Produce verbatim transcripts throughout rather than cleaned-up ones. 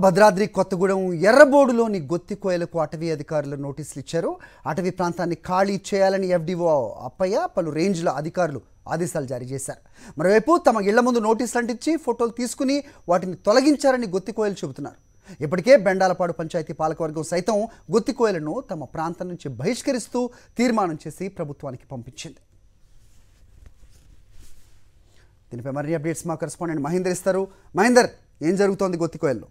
భద్రాద్రి కొత్తగూడెం ఎర్రబోడులోని గుత్తి కోయలకు అటవీ అధికారులు నోటీసులు ఇచ్చారు. అటవీ ప్రాంతాన్ని ఖాళీ చేయాలని ఎఫ్డీఓ అప్పయ్య పలు రేంజ్ల అధికారులు ఆదేశాలు జారీ చేశారు. మరోవైపు తమ ఇళ్ల ముందు నోటీసులు అంటించి ఫోటోలు తీసుకుని వాటిని తొలగించారని గుత్తి కోయలు చెబుతున్నారు. ఇప్పటికే బెండాలపాడు పంచాయతీ పాలకవర్గం సైతం గుత్తి కోయలను తమ ప్రాంతం నుంచి బహిష్కరిస్తూ తీర్మానం చేసి ప్రభుత్వానికి పంపించింది. దీనిపై మరిన్ని అప్డేట్స్ మా కరెస్పాండెంట్ మహేందర్ ఇస్తారు. మహేందర్, ఏం జరుగుతోంది గుత్తి కోయల్లో?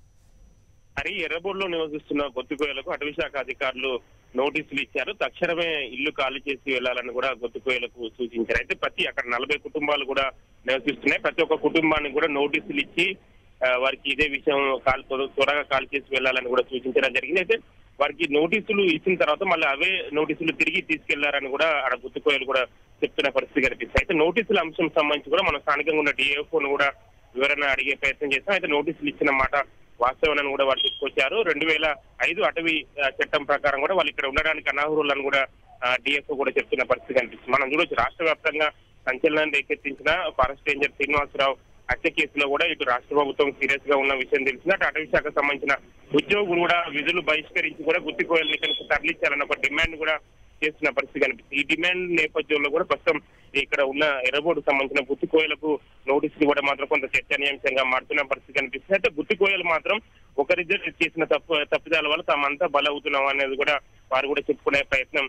మరి ఎర్రబోడులో నివసిస్తున్న గుత్తి కోయలకు అటవీ శాఖ అధికారులు నోటీసులు ఇచ్చారు. తక్షణమే ఇల్లు ఖాళీ చేసి వెళ్లాలని కూడా గుత్తి కోయలకు సూచించారు. అయితే ప్రతి అక్కడ నలభై కుటుంబాలు కూడా నివసిస్తున్నాయి. ప్రతి ఒక్క కుటుంబానికి కూడా నోటీసులు ఇచ్చి వారికి ఇదే విషయం కాల్ త్వరగా ఖాళీ చేసి వెళ్లాలని కూడా సూచించడం జరిగింది. అయితే వారికి నోటీసులు ఇచ్చిన తర్వాత మళ్ళీ అవే నోటీసులు తిరిగి తీసుకెళ్లారని కూడా అక్కడ గుత్తి కోయలు కూడా చెప్తున్న పరిస్థితి కనిపిస్తుంది. అయితే నోటీసుల అంశం సంబంధించి కూడా మనం స్థానికంగా ఉన్న డిఎఫ్ఓను కూడా వివరణ అడిగే ప్రయత్నం చేస్తాం. అయితే నోటీసులు ఇచ్చిన మాట వాస్తవాన్ని కూడా వాళ్ళు తీసుకొచ్చారు. రెండు వేల ఐదు అటవీ చట్టం ప్రకారం కూడా వాళ్ళు ఇక్కడ ఉండడానికి అనర్హులని కూడా డిఎఫ్ఓ కూడా చెప్తున్న పరిస్థితి కనిపిస్తుంది. మనం చూడొచ్చు, రాష్ట్ర వ్యాప్తంగా సంచలనాన్ని రేకెత్తించిన ఫారెస్ట్ రేంజర్ శ్రీనివాసరావు హత్య కేసులో కూడా ఇటు రాష్ట్ర ప్రభుత్వం సీరియస్ గా ఉన్న విషయం తెలిసింది. అటు అటవీ శాఖకు సంబంధించిన ఉద్యోగులు కూడా విధులు బహిష్కరించి కూడా గుత్తి కోయల్ని ఇక్కడికి తరలించాలన్న ఒక డిమాండ్ కూడా చేస్తున్న పరిస్థితి కనిపిస్తుంది. ఈ డిమాండ్ నేపథ్యంలో కూడా ప్రస్తుతం ఇక్కడ ఉన్న ఎర్రబోడుకు సంబంధించిన గుత్తి కోయలకు నోటీసులు కూడా మాత్రం కొంత చర్చనీయాంశంగా మారుతున్న పరిస్థితి కనిపిస్తుంది. అయితే గుత్తి కోయలు మాత్రం ఒకరిద్దరు చేసిన తప్పు తప్పిదాల వల్ల తామంతా బలవుతున్నాం అనేది కూడా వారు కూడా చెప్పుకునే ప్రయత్నం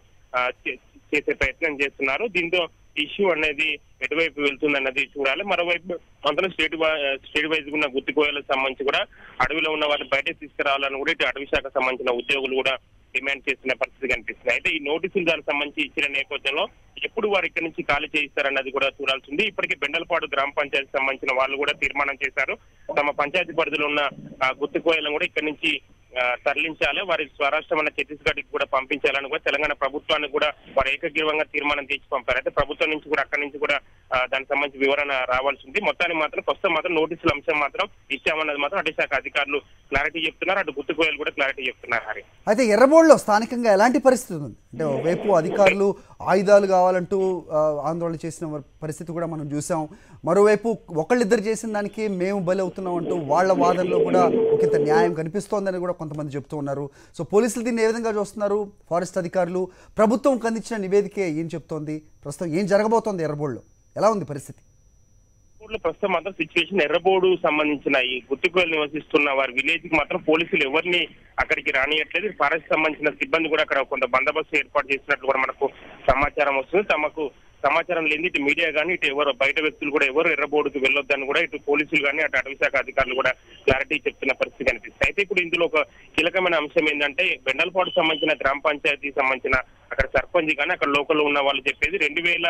చేసే ప్రయత్నం చేస్తున్నారు. దీంతో ఇష్యూ అనేది ఎటువైపు వెళ్తుంది అన్నది చూడాలి. మరోవైపు అందులో స్టేట్ స్టేట్ వైజ్ ఉన్న గుత్తి కోయలకు సంబంధించి కూడా అడవిలో ఉన్న వారిని బయటకు తీసుకురావాలని కూడా ఇటు అటవీ శాఖకు సంబంధించిన ఉద్యోగులు కూడా డిమాండ్ చేస్తున్న పరిస్థితి కనిపిస్తుంది. అయితే ఈ నోటీసులు దానికి సంబంధించి ఇచ్చిన నేపథ్యంలో ఎప్పుడు వారు ఇక్కడి నుంచి ఖాళీ చేయిస్తారన్నది కూడా చూడాల్సి ఉంది. ఇప్పటికే బెండలపాడు గ్రామ పంచాయతీ సంబంధించిన వాళ్ళు కూడా తీర్మానం చేశారు. తమ పంచాయతీ పరిధిలో ఉన్న గుత్తి కోయలను కూడా ఇక్కడి నుంచి తరలించాలి, వారి స్వరాష్ట్రమైన ఛత్తీస్గఢ్ కి కూడా పంపించాలని కూడా తెలంగాణ ప్రభుత్వానికి కూడా వారు ఏకగ్రీవంగా తీర్మానం చేసి పంపారు. అయితే ప్రభుత్వం నుంచి కూడా అక్కడి నుంచి కూడా దానికి సంబంధించి వివరణ రావాల్సి ఉంది. మొత్తానికి మాత్రం ప్రస్తుతం మాత్రం నోటీసుల అంశం మాత్రం ఇచ్చామన్నది మాత్రం అటవీ శాఖ అధికారులు క్లారిటీ చెప్తున్నారు. అటు గుత్తి కోయలు కూడా క్లారిటీ చెప్తున్నారు. హరి, అయితే ఎర్రబోడులో స్థానికంగా ఎలాంటి పరిస్థితి ఉంది అంటే వైపు అధికారులు ఆయుధాలు కావాలంటూ ఆందోళన చేసిన పరిస్థితి కూడా మనం చూసాం. మరోవైపు ఒకళ్ళిద్దరు చేసిన దానికి మేము బలి అవుతున్నాం అంటూ వాళ్ళ వాదనలో కూడా ఒకంత న్యాయం కనిపిస్తోందని కూడా కొంతమంది చెప్తూ ఉన్నారు. సో పోలీసులు దీన్ని ఏ విధంగా చూస్తున్నారు? ఫారెస్ట్ అధికారులు, ప్రభుత్వం అందించిన నివేదికే ఏం చెప్తోంది? ప్రస్తుతం ఏం జరగబోతోంది ఎర్రబోడులో? ఎలా ఉంది పరిస్థితి? ప్రస్తుతం మాత్రం సిచ్యువేషన్ ఎర్రబోడు సంబంధించిన ఈ గుత్తి కోయలు నివసిస్తున్న వారి విలేజ్ కి మాత్రం పోలీసులు ఎవరిని అక్కడికి రానియట్లేదు. ఫారెస్ట్ సంబంధించిన సిబ్బంది కూడా అక్కడ కొంత బందోబస్తు ఏర్పాటు చేసినట్లు కూడా మనకు సమాచారం వస్తుంది. తమకు సమాచారం లేని ఇటు మీడియా కానీ ఇటు ఎవరు బయట వ్యక్తులు కూడా ఎవరు ఎర్రబోడుకు వెళ్ళొద్దని కూడా ఇటు పోలీసులు కానీ అటు అటవీ శాఖ అధికారులు కూడా క్లారిటీ చెప్తున్న పరిస్థితి కనిపిస్తుంది. అయితే ఇప్పుడు ఇందులో ఒక కీలకమైన అంశం ఏంటంటే బెండలపాడు సంబంధించిన గ్రామ పంచాయతీకి సంబంధించిన అక్కడ సర్పంచ్ కానీ అక్కడ లోకల్లో ఉన్న వాళ్ళు చెప్పేది రెండు వేల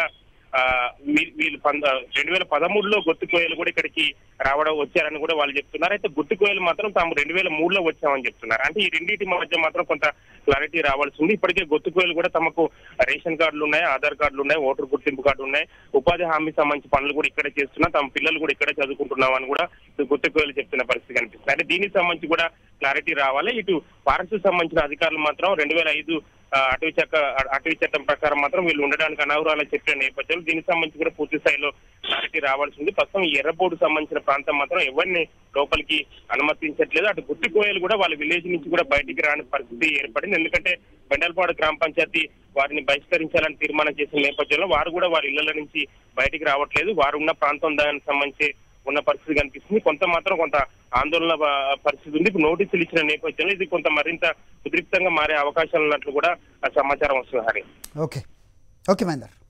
వీళ్ళు రెండు వేల పదమూడులో గుత్తి కోయలు కూడా ఇక్కడికి రావడం వచ్చారని కూడా వాళ్ళు చెప్తున్నారు. అయితే గుత్తి కోయలు మాత్రం తాము రెండు వేల మూడులో వచ్చామని చెప్తున్నారు. అంటే ఈ రెండింటి మధ్య మాత్రం కొంత క్లారిటీ రావాల్సి ఉంది. ఇప్పటికే గుత్తి కోయలు కూడా తమకు రేషన్ కార్డులు ఉన్నాయి, ఆధార్ కార్డులు ఉన్నాయి, ఓటర్ గుర్తింపు కార్డు ఉన్నాయి, ఉపాధి హామీ సంబంధించి పనులు కూడా ఇక్కడే చేస్తున్నా, తమ పిల్లలు కూడా ఇక్కడే చదువుకుంటున్నాం అని కూడా గుత్తి కోయలు చెప్తున్న పరిస్థితి కనిపిస్తుంది. అంటే దీనికి సంబంధించి కూడా క్లారిటీ రావాలి. ఇటు ఫారెస్ట్ సంబంధించిన అధికారులు మాత్రం రెండు వేల ఐదు అటవీ శాఖ అటవీ చట్టం ప్రకారం మాత్రం వీళ్ళు ఉండడానికి అనర్హులని చెప్పిన నేపథ్యంలో దీనికి సంబంధించి కూడా పూర్తి స్థాయిలో క్లారిటీ రావాల్సి ఉంది. ప్రస్తుతం ఎర్రబోడు సంబంధించిన ప్రాంతం మాత్రం ఎవరిని లోపలికి అనుమతించట్లేదు. అటు గుత్తి కోయలు కూడా వాళ్ళ విలేజ్ నుంచి కూడా బయటికి రాని పరిస్థితి ఏర్పడింది. ఎందుకంటే బెండలపాడు గ్రామ పంచాయతీ వారిని బహిష్కరించాలని తీర్మానం చేసిన నేపథ్యంలో వారు కూడా వారి ఇళ్ల నుంచి బయటికి రావట్లేదు. వారు ఉన్న ప్రాంతం దానికి సంబంధించి ఉన్న పరిస్థితి కనిపిస్తుంది. కొంత మాత్రం కొంత ఆందోళన పరిస్థితి ఉంది. ఇప్పుడు నోటీసులు ఇచ్చిన నేపథ్యంలో ఇది కొంత మరింత ఉద్రిక్తంగా మారే అవకాశాలు ఉన్నట్లు కూడా సమాచారం వస్తుంది. Hari, okay okay Mahender.